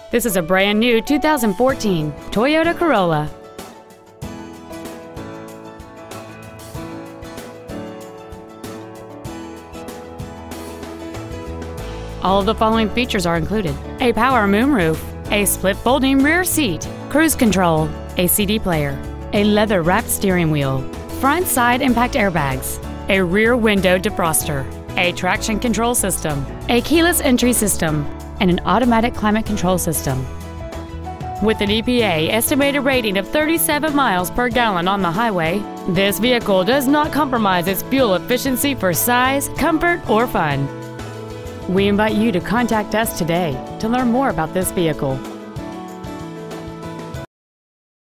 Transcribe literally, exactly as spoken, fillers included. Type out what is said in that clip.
This is a brand new two thousand fourteen Toyota Corolla. All of the following features are included: a power moonroof, a split folding rear seat, cruise control, a C D player, a leather-wrapped steering wheel, front side impact airbags, a rear window defroster, a traction control system, a keyless entry system, and an automatic climate control system. With an E P A estimated rating of thirty-seven miles per gallon on the highway, this vehicle does not compromise its fuel efficiency for size, comfort, or fun. We invite you to contact us today to learn more about this vehicle.